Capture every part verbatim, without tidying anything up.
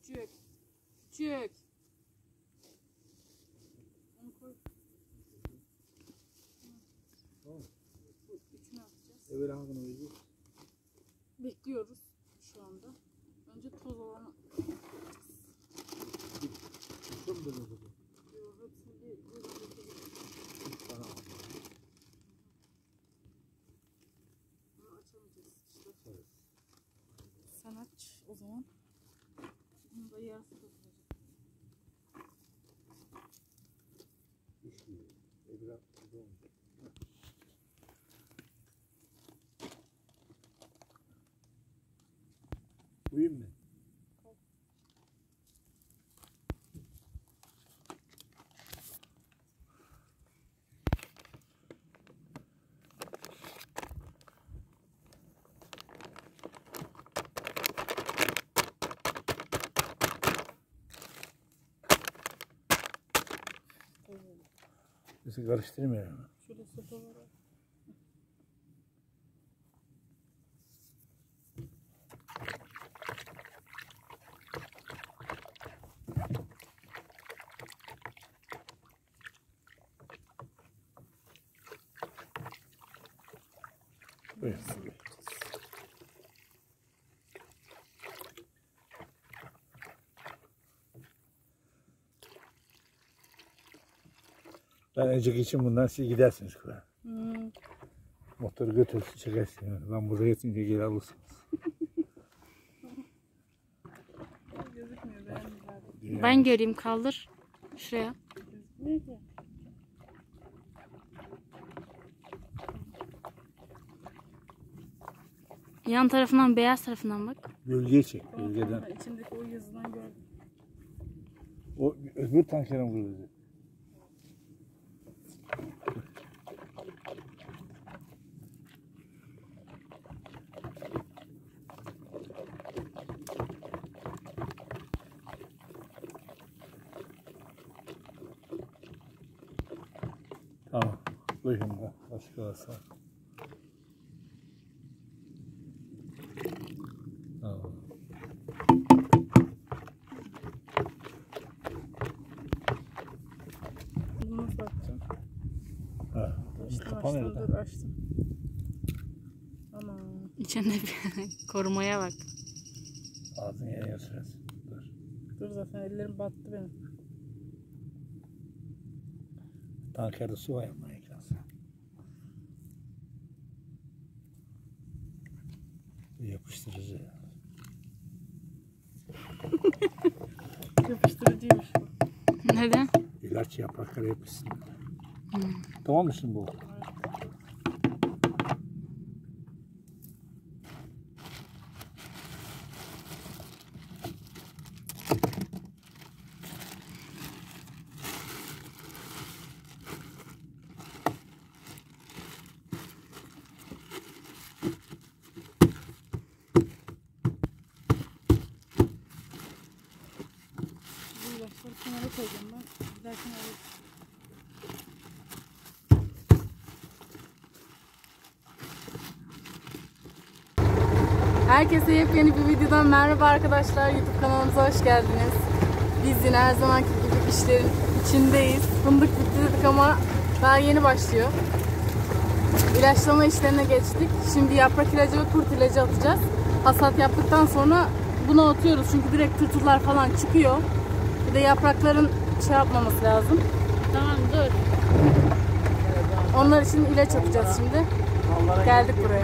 Küçük. Küçük. Onu koy. Tamam. Üçünü atacağız. Evet, hangini koyacağız? Bekliyoruz şu anda. Önce toz olanı atacağız. Çok mu böyle oldu? Yok, hepsini bir bir Üç tane aldım. Bunu açamayacağız işte. Evet. Sen aç o zaman. Bunu da yarısı dökülecek. Düşmüyor. E biraz güzel olacak. Koyayım mı? Bizi karıştırmıyor. Şöyle sopalara. Buyurun. Ben önceki için bundan siz gidersiniz kura. Hmm. Motoru götürürsün, çekersin. Yani. Ben burada yetince geri alırsınız. Gözükmüyor beğendim zaten. Ben göreyim, kaldır. Şuraya. Gözükmüyor ki. Yan tarafından, beyaz tarafından bak. Gölgeye çek, Tamam, gölgeden. tamam, ben içindeki o yazıdan gördüm. O öbür tankere vuruldu. Tamam. Buyurun da. Başka olsa. Tamam. Bunu nasıl açacağım? Ha. Açtım Kapan açtım nerede? dur açtım. Ana. İçinde bir korumaya bak. Ağzını yere sürersin. Dur. Dur zaten ellerim battı benim. Tankerde su var ama ekransa. Yapıştırıcı ya. Yapıştırıcıymış bu. Neden? İlaç yaprakları yapışsın. Hmm. Tamam mı şimdi bu? Bu ilaçları kenara koyacağım ben. Giderken alayım. Herkese yepyeni bir videodan merhaba arkadaşlar. YouTube kanalımıza hoş geldiniz. Biz yine her zamanki gibi işlerin içindeyiz. Fındık bitti dedik ama daha yeni başlıyor. İlaçlama işlerine geçtik. Şimdi yaprak ilacı ve kurt ilacı atacağız. Hasat yaptıktan sonra bunu atıyoruz çünkü direkt tırtıllar falan çıkıyor. Bir de yaprakların şey yapmaması lazım. Tamam, dur. Onlar için ilaç atacağız şimdi. Geldik buraya.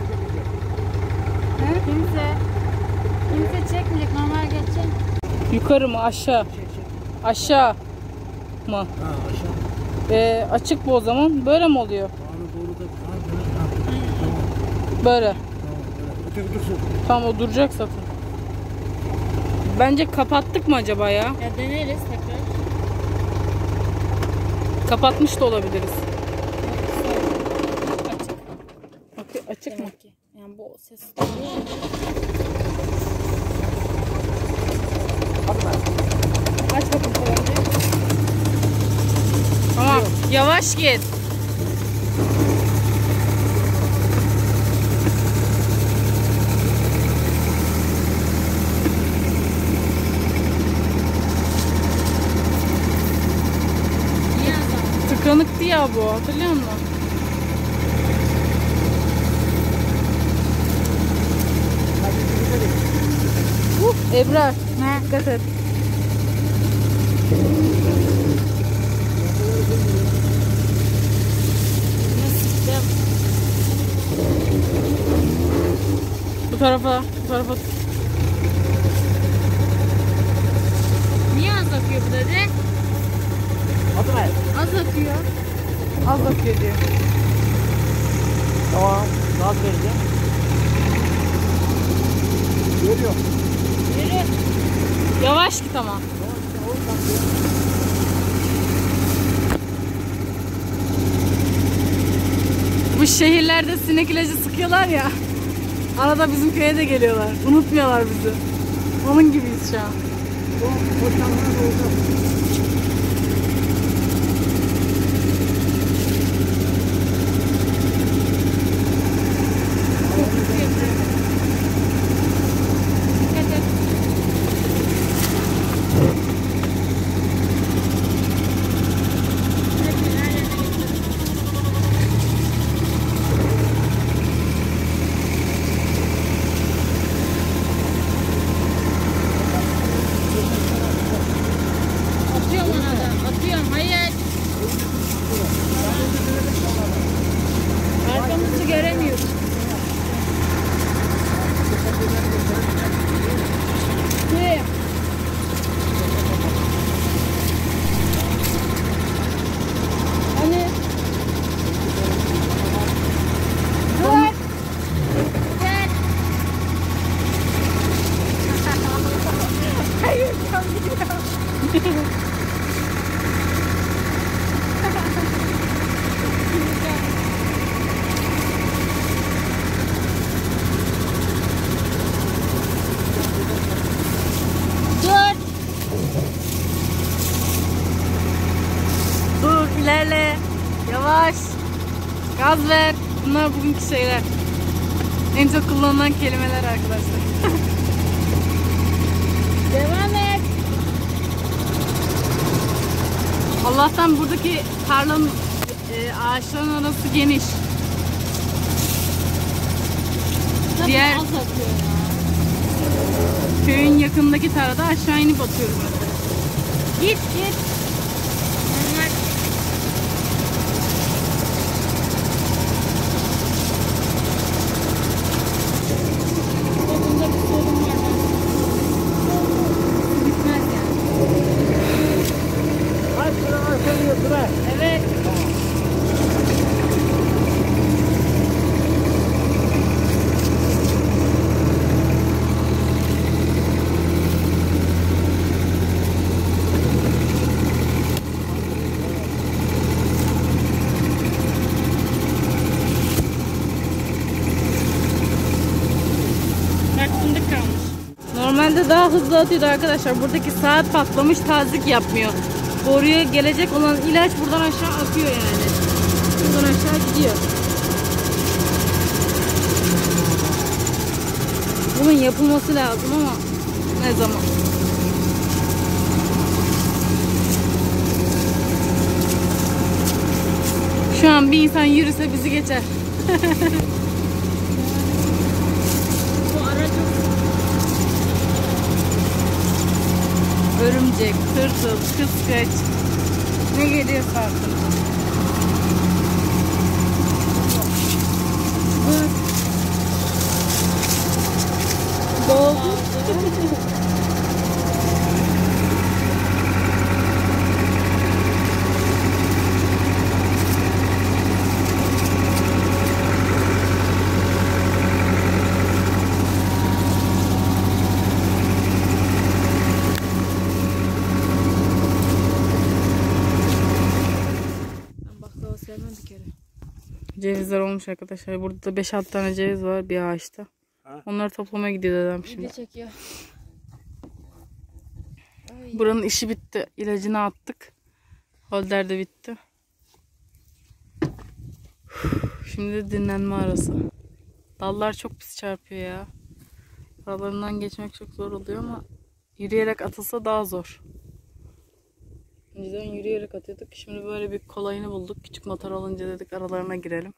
Kimse, kimse çekmeyecek, normal geçecek. Yukarı mı aşağı? Aşağı mı? Ha aşağı. Ee, açık bu o zaman. Böyle mi oluyor? Ağrı doğru da. Tamam. Böyle. Tamam. Öteki dursun. Tamam o duracak zaten. Bence kapattık mı acaba ya? Ya deneriz tekrar. Kapatmış da olabiliriz. Açık. Okey, açık mı? Demek ki. Yani bu ses duyuyor. Aç bakın kolayca. Tamam. Yavaş git. ya bu, hatırlıyor musun? Uh, Ebrar. Ne? Dikkat et. Bu tarafa, bu tarafa. Niye az akıyor bu dedi? Adı ne? Az akıyor. Az bakıyor diyor. Tamam. Gaz vereceğim. Görüyor. Yürü. Yavaş git ama. Bu şehirlerde sinek ilacı sıkıyorlar ya. Arada bizim köye de geliyorlar. Unutmuyorlar bizi. Onun gibiyiz şu an. Dikkat et. Hadi, her yerine getir. Atıyorum ona da. Atıyorum. Hayır. Arkamızı göremiyoruz. Kim? Hani? Dur. Gel. Hayır, tam gidiyor. Dur. Dur, ilerle. Yavaş. Gaz ver. Bunlar bugünkü şeyler. En çok kullanılan kelimeler arkadaşlar. Devam et. Allah'tan buradaki tarlanın e, ağaçların arası geniş. Tabii Diğer- az akıyor ya. Köyün yakındaki tarlada aşağı inip atıyoruz mesela. Git git. Normal. Bunda bir sorun var. Bitmez yani. Ay sıra ay söylüyor sıra. Evet. Bak fındık kalmış. Normalde daha hızlı atıyordu arkadaşlar. Buradaki saat patlamış, tazik yapmıyor. Boruya gelecek olan ilaç buradan aşağı akıyor yani. Buradan aşağı gidiyor. Bunun yapılması lazım ama ne zaman? Şu an bir insan yürüse bizi geçer. Bu aracı Örümcek, tırtıl, kıskaç. Ne geliyorsa artık. Bak. Doldu. Ben baklava sevmem bir kere. Cevizler olmuş arkadaşlar. Burada da beş altı tane ceviz var bir ağaçta. Ha? Onları toplamaya gidiyor dedem Bir şimdi. de çekiyor. Ay. Buranın işi bitti. İlacını attık. Holder de bitti. Şimdi de dinlenme arası. Dallar çok pis çarpıyor ya. Aralarından geçmek çok zor oluyor ama yürüyerek atılsa daha zor. Önceden yürüyerek atıyorduk. Şimdi böyle bir kolayını bulduk. Küçük motor olunca dedik aralarına girelim.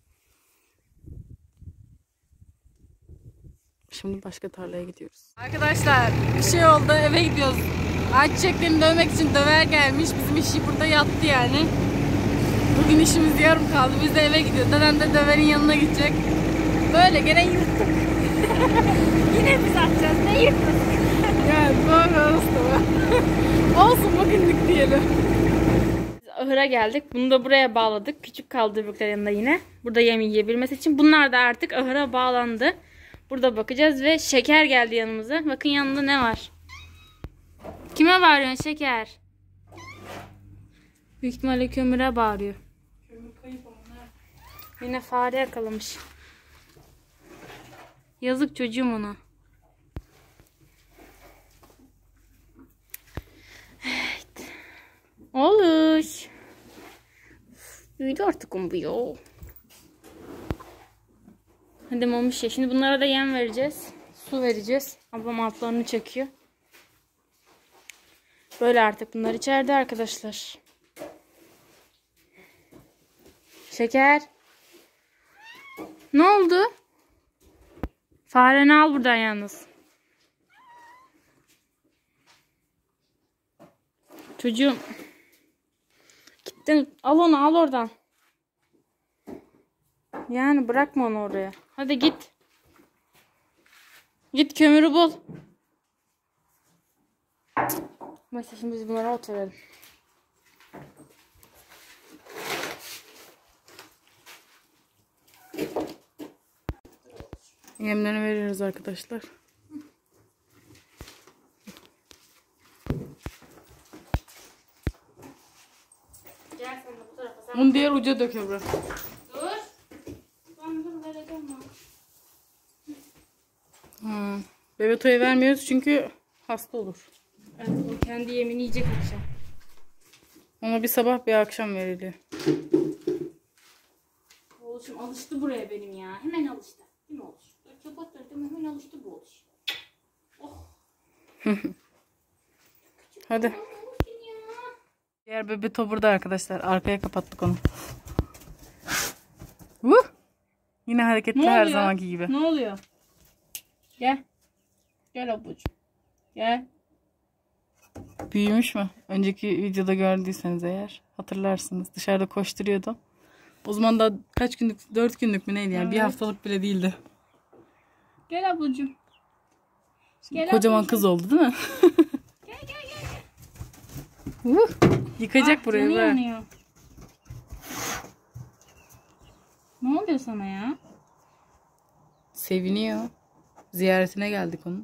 Şimdi başka tarlaya gidiyoruz. Arkadaşlar bir şey oldu, eve gidiyoruz. Ayçiçeklerini dövmek için döver gelmiş. Bizim işi burada yattı yani. Bugün işimiz yarım kaldı. Biz de eve gidiyoruz. Dedem de döverin yanına gidecek. Böyle gene yırttık. Yine biz atacağız. Ne yırttık? Yani doğru olsun. Olsun bugünlük diyelim. Ahıra geldik. Bunu da buraya bağladık. Küçük kaldı öbürler yanında yine. Burada yem yiyebilmesi için. Bunlar da artık ahıra bağlandı. Burada bakacağız ve Şeker geldi yanımıza. Bakın yanında ne var? Kime bağırıyorsun Şeker? Büyük ihtimalle kömüre bağırıyor. Kömür kayıp onlar. Yine fare yakalamış. Yazık çocuğum ona. Evet. Oluş. Büyüdü artık bu ya. Hadi mamuş ya. Şimdi bunlara da yem vereceğiz. Su vereceğiz. Ablam altlarını çekiyor. Böyle artık bunlar içeride arkadaşlar. Şeker. Ne oldu? Fareni al buradan yalnız. Çocuğum. Gittin. Al onu al oradan. Yani bırakma onu oraya. Hadi git. Git kömürü bul. Mesela şimdi biz bunlara ot verelim. Yemlerini veriyoruz arkadaşlar. Gel sen de bu tarafa. Sen Bunu diğer uca dök Ebru. dur. Ben dur vereceğim ben. Hmm. Bebeto'ya vermiyoruz çünkü hasta olur. Evet, o kendi yemini yiyecek akşam. Ona bir sabah bir akşam veriliyor. Oğlum alıştı buraya benim ya. Hemen alıştı. Değil mi oğlum? Kapattırdım hemen alıştı bu oğlum. Oh. Hadi. Diğer Bebeto burada arkadaşlar. Arkaya kapattık onu. Vuh! Yine hareketli Ne her oluyor? zamanki gibi. Ne oluyor? Gel. Gel abucuğum. Gel. Büyümüş mü? Önceki videoda gördüyseniz eğer hatırlarsınız. Dışarıda koşturuyordu. O zaman da kaç günlük? Dört günlük mü neydi yani? Evet. Bir haftalık bile değildi. Gel abucuğum. Gel Kocaman abucuğum. kız oldu değil mi? Gel gel gel. Vuh! Yıkacak Ah, burayı canı be. yanıyor. Ne oluyor sana ya? Seviniyor. Ziyaretine geldik onun.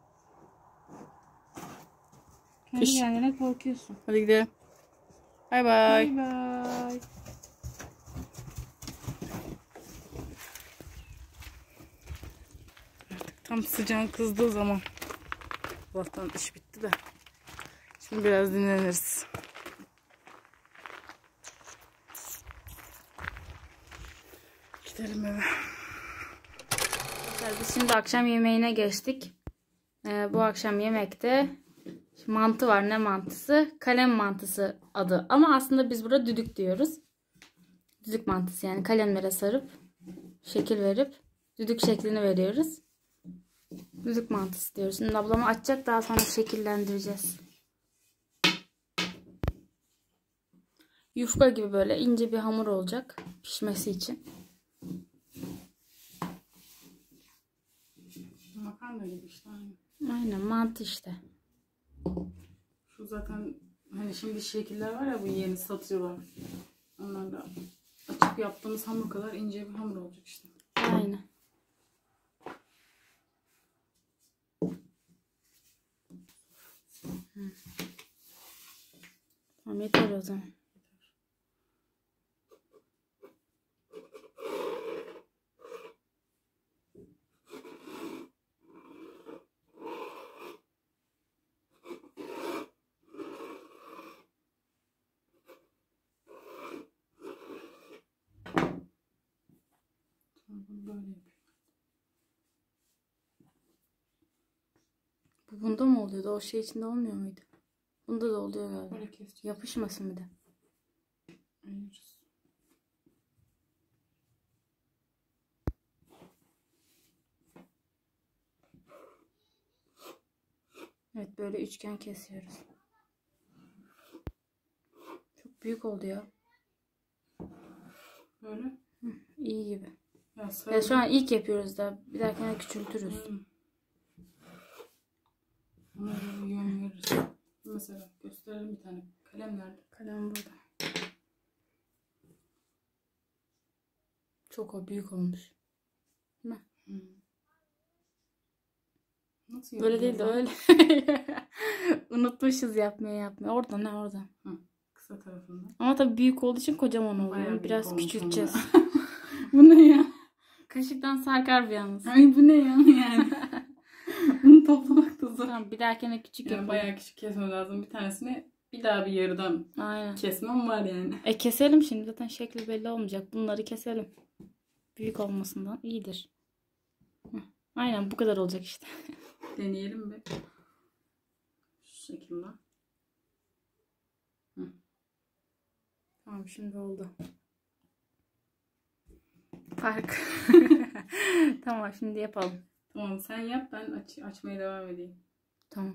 Kendi Kış. kendine korkuyorsun. Hadi gidelim. Bay bay. Bay bay. Tam sıcağın kızdığı zaman. Allah'tan iş bitti de. Şimdi biraz dinleniriz. Gidelim eve. Biz şimdi akşam yemeğine geçtik. Ee, bu akşam yemekte mantı var. Ne mantısı? Kalem mantısı adı. Ama aslında biz burada düdük diyoruz. Düdük mantısı yani kalemlere sarıp şekil verip düdük şeklini veriyoruz. Düdük mantısı diyoruz. Şimdi ablamı açacak, daha sonra şekillendireceğiz. Yufka gibi böyle ince bir hamur olacak pişmesi için. Makarna gibi işte. Aynen mantı işte. Şu zaten hani şimdi şekiller var ya, bu yeni satıyorlar. Onlarla açıp yaptığımız hamur kadar ince bir hamur olacak işte. Aynen. Hı. Tamam yeter o zaman. Böyle yapayım. Bu bunda mı oluyordu? O şey içinde olmuyor muydu? Bunda da oluyor galiba. Böyle keseceğiz. Yapışmasın bir de. Ayırırız. Evet böyle üçgen kesiyoruz. Çok büyük oldu ya. Böyle. Hı, iyi gibi. Ya, Ya şu an ilk yapıyoruz da bir dahakine küçültürüz. Hmm. Buna da bir yön veririz. Mesela gösterelim bir tane. Kalem nerede? Kalem burada. Çok o büyük olmuş. Değil mi? Hmm. Nasıl Böyle değil de yapıyoruz öyle. Unutmuşuz yapmaya yapmaya. Oradan ne oradan. lan? Hı, kısa tarafından. Ama tabii büyük olduğu için kocaman oluyor. Bayağı büyük Biraz olmuş küçülteceğiz. Bu ne ya? Kaşıktan sarkar bir yalnız. Ay bu ne ya yani? Bunu toplamak da zor. Tamam bir dahakine küçük Yani yapalım. bayağı küçük kesmem lazım. Bir tanesini bir daha bir yarıdan Aynen. kesmem var yani. E keselim şimdi zaten şekli belli olmayacak. Bunları keselim. Büyük olmasından iyidir. Hı. Aynen bu kadar olacak işte. Deneyelim bir. Şu şekilde. Hı. Tamam şimdi oldu. Fark. Tamam şimdi yapalım. Tamam sen yap, ben aç açmaya devam edeyim. Tamam.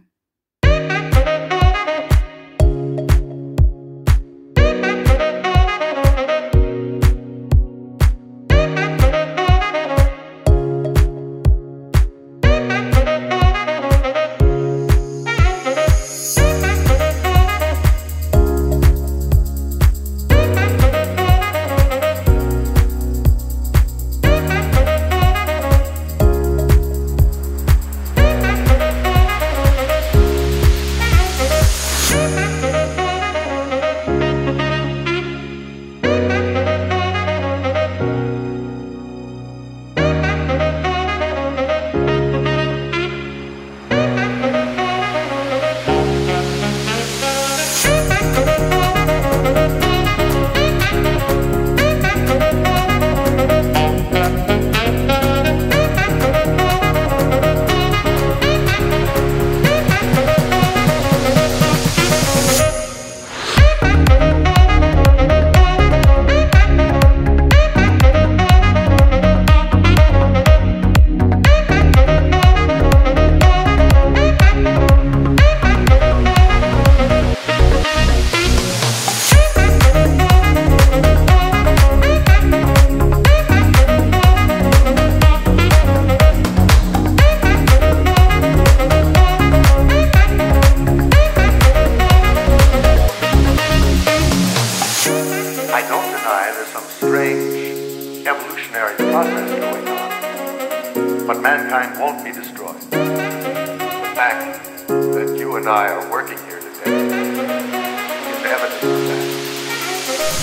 But mankind won't be destroyed. The fact that you and I are working here today is evidence of that.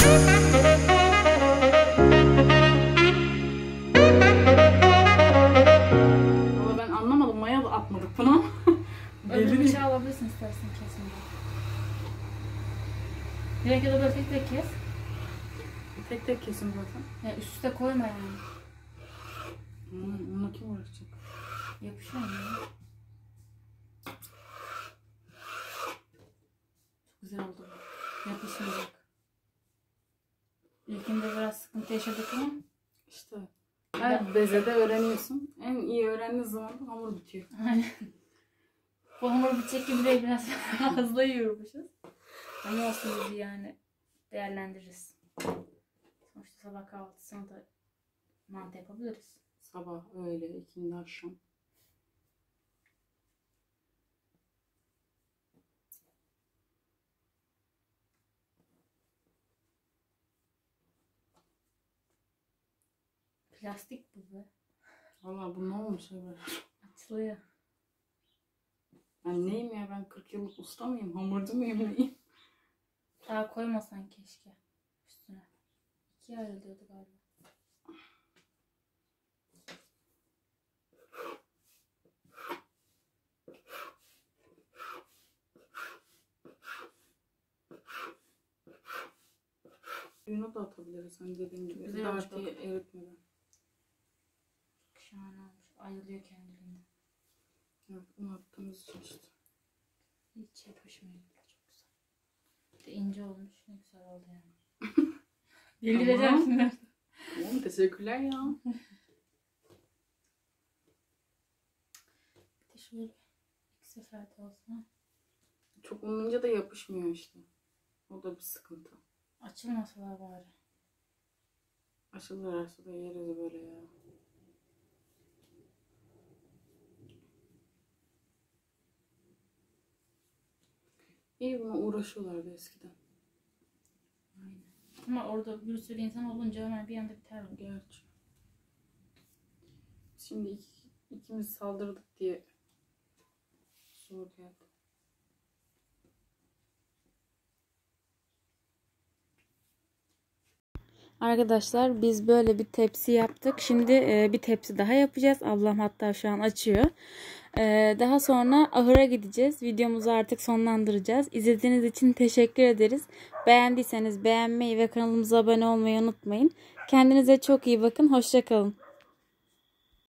Valla ben anlamadım. Maya da atmadık buna. Öbür bıçağı alabilirsin istersen kesin. Direkt ya da böyle tek tek kes. Tek tek kesin zaten. Ya üst üste koyma yani. Hmm, ona kim uğraşacak? Yapışıyor mu? Çok güzel oldu. Yapışmayacak. İlkinde biraz sıkıntı yaşadık ama. İşte her bezede öğreniyorsun. En iyi öğrendiğin zaman da hamur bitiyor. Aynen. Bu hamur bitecek gibi değil, biraz fazla yiyormuşuz. Ama olsun bizi yani değerlendiririz. Sonuçta sabah kahvaltısını da mantı yapabiliriz. Sabah, öğle, ikindi, akşam. Plastik bu be. Valla bu ne olmuş ya böyle? Açılıyor. Ben neyim ya? Ben kırk yıllık usta mıyım? Hamurcu muyum neyim? Daha koymasan keşke üstüne. İkiye ayrılıyordu galiba. Suyunu da atabiliriz hani dediğim gibi. Güzel olmuş Dartıyı eritmeden. Şahane olmuş. Ayrılıyor kendiliğinden. Evet, bunu attığımız için işte. Hiç yapışmıyor. Çok güzel. Bir de ince olmuş. Ne güzel oldu yani. Delireceğim şimdi. Tamam, teşekkürler ya. Bir de şöyle iki seferde olsun. Çok olunca da yapışmıyor işte. O da bir sıkıntı. Açılmasalar bari. Aşılarsa da yeriz böyle ya. İyi, buna uğraşıyorlardı eskiden. Aynen. Ama orada bir sürü insan olunca hemen bir anda biter o. Gerçi. Şimdi iki, ikimiz saldırdık diye zor geldi. Arkadaşlar biz böyle bir tepsi yaptık. Şimdi e, bir tepsi daha yapacağız. Ablam hatta şu an açıyor. E, daha sonra ahıra gideceğiz. Videomuzu artık sonlandıracağız. İzlediğiniz için teşekkür ederiz. Beğendiyseniz beğenmeyi ve kanalımıza abone olmayı unutmayın. Kendinize çok iyi bakın. Hoşça kalın.